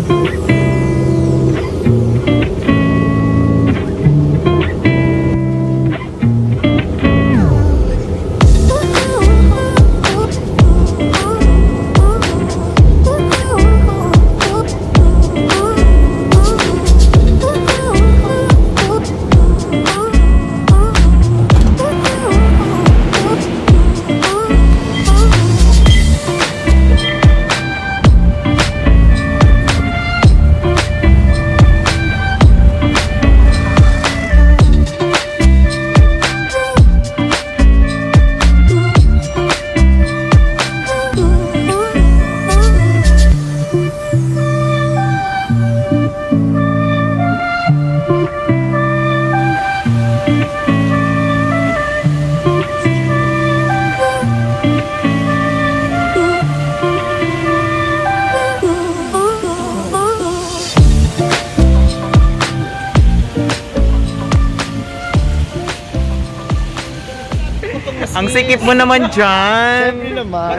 Ang sikip mo naman dyan. Siyempre naman.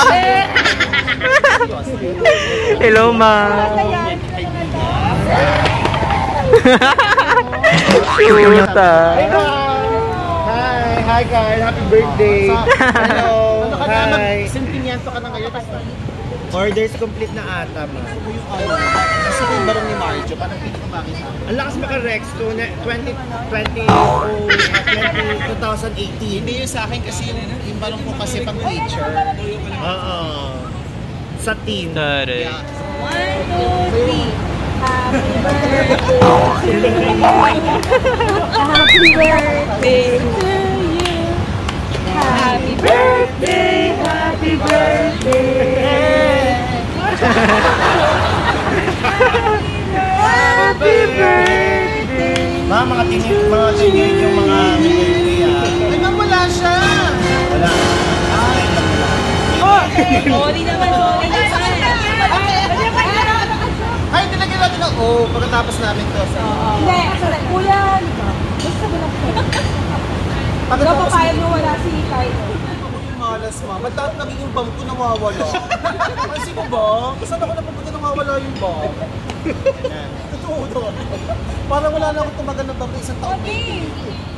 Hello, ma. Cute ah. Hi guys, happy birthday. Hello. Hi. Sentimiento ka na ngayon. Orders complete na ata, ma. Kasi kung barong ni Marjo, parang pinakabangin sa akin. Ang lakas maka-Rex to 2018. Hindi yun sa akin kasi yung barong ko kasi pang picture. Oo. Sa team. Tari. Yeah. 1, 2, 3. Happy birthday to you. Happy birthday, happy birthday. Happy birthday. Mga tingin yung mga birthday ah. Ay, ma'am, wala siya. Wala. Sorry naman, sorry naman. Ay, nilagyan natin ng O pagkatapos namin to. Hindi, kuya, basta mo lang. Pero papayag mo wala si Kyle. Malas, ma. Ba't dapat naging yung bang ko nawawala? Kasi mo ba? Saan ako napapunta nawawala yung bang? Totoo doon. Parang wala na akong tumagal ng bang isang taon.